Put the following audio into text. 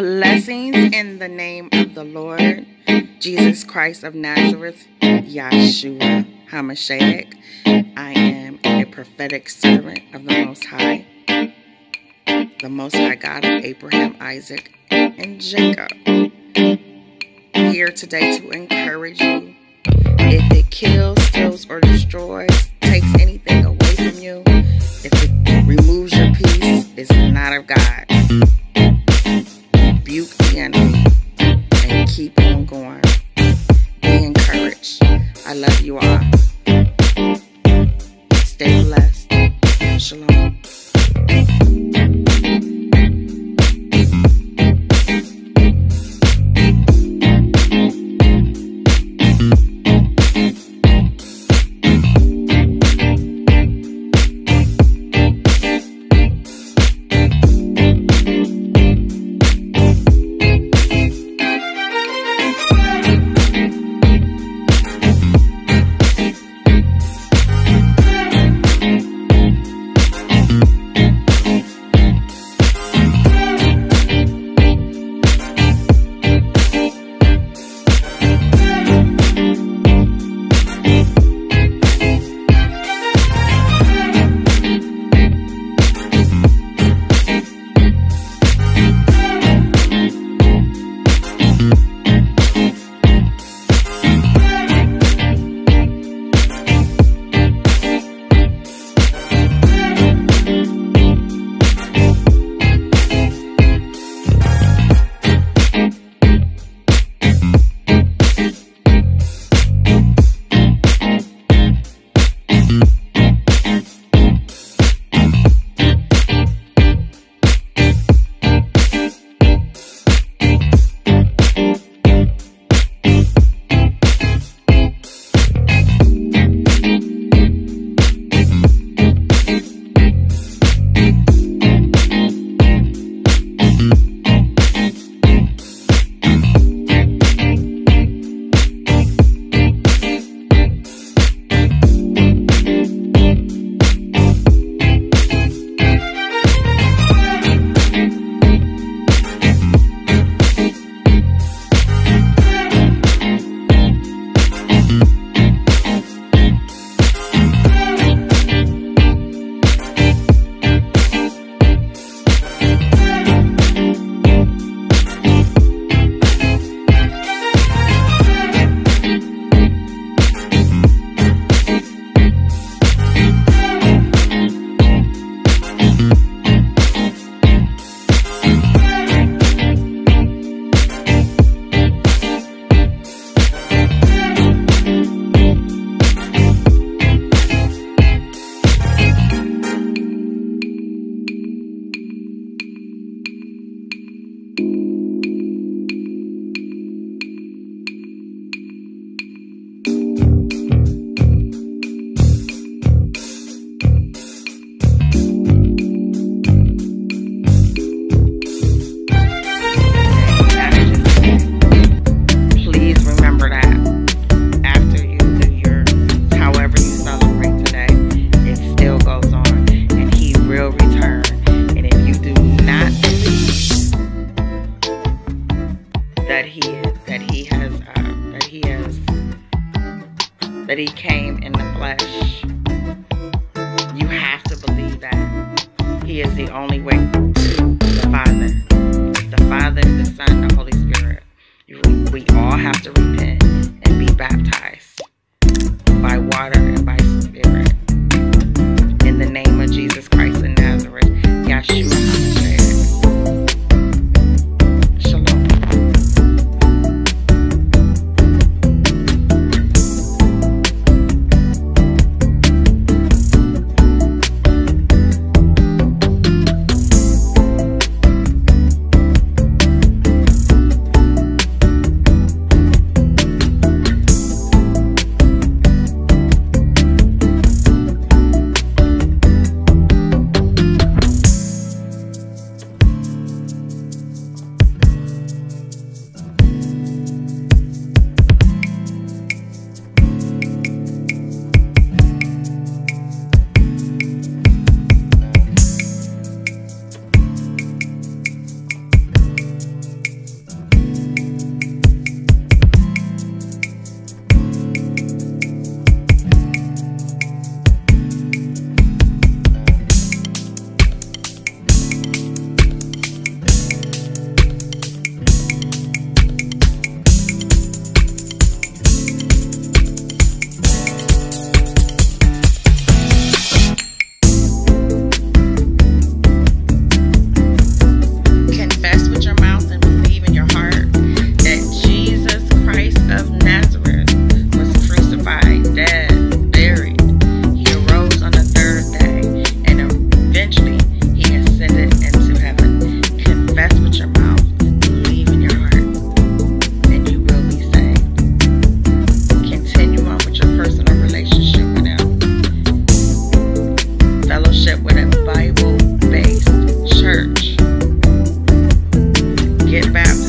Blessings in the name of the Lord Jesus Christ of Nazareth, Yahshua HaMashiach. I am a prophetic servant of the Most High God of Abraham, Isaac, and Jacob. Here today to encourage you. If it kills, steals, or destroys, takes anything away from you, if it removes your peace, it's not of God. Rebuke the enemy and keep on going. Be encouraged. I love you all. Stay blessed. Shalom. That he came in the flesh. You have to believe that he is the only way to the Father. It's the Father, the Son, the Holy Spirit. We all have to repent and be baptized by water and by Spirit. In the name of Jesus Christ of Nazareth, Yahshua HaMashiach. get baptized.